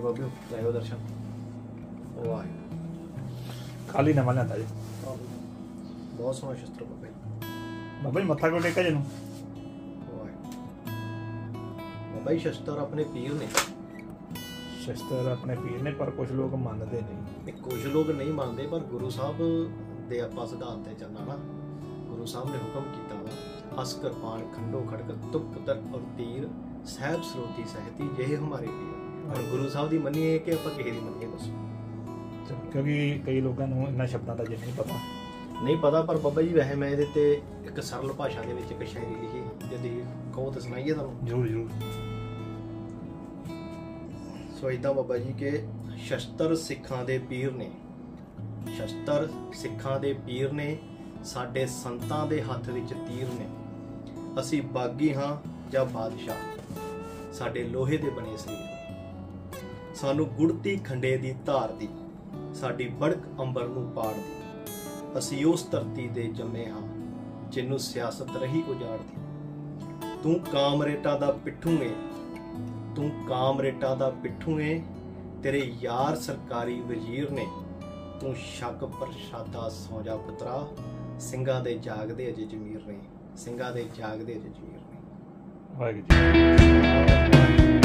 जी बाबू लाओ दर्शन वाह खाली नवा लिया जी बहुत सोहना शस्त्र बाबा जी। बाबा जी मत्था क्यों टेका जी बाबा जी शस्त्र अपने पीर ने शस्त्र अपने पीर ने पर कुछ लोग मानते नहीं कुछ लोग नहीं मानते पर गुरु साहब दे आपां सिद्धांत ते चलना ना गुरु साहब ने हुक्म किया वा हस कृपान खंडो खड़क तुक तर और तीर सहब स्रोती सहती यह हमारे पीर और गुरु साहब की मनीए कि आप किसी की मनीए दसो क्योंकि कई लोगों को इन्होंने शब्दों का नहीं पता नहीं पता पर बाबा जी वैसे मैं ये एक सरल भाषा के एक शायरी लिखी यदि कहो तो सुनाइए तुम जरूर जरूर सो इदा बाबा जी के शस्त्र सिखां दे पीर ने शस्त्र सिखां दे पीर ने साडे संतां दे हत्थ विच तीर ने असी बागी हाँ जां बादशाह साडे लोहे दे बने सरीर सानू गुड़ती खंडे दी धार दी साडी बड़क अंबर नूं पाड़ दी असी उस धरती दे जम्मे हाँ जिन्नू सियासत रही उजाड़दी तू कामरेटा दा पिट्ठू है तू कामरेटा दा पिट्ठू है तेरे यार सरकारी वजीर ने तू शक प्रशादा सौ जा पुत्रा ਸਿੰਘਾਂ ਦੇ ਜਾਗਦੇ ਅਜੇ ਜ਼ਮੀਰ ਨੇ ਸਿੰਘਾਂ ਦੇ ਜਾਗਦੇ ਅਜੇ ਜ਼ਮੀਰ ਨੇ ਵਾਹਿਗੁਰੂ ਜੀ।